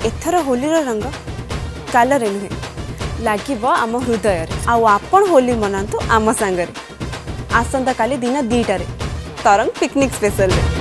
एथर होलीर रंग कालरे नुहे लगे आम हृदय आपण होली मनातु आम सांगरे आसंता काली दिन 2टारे तरंग पिकनिक स्पेशल रे।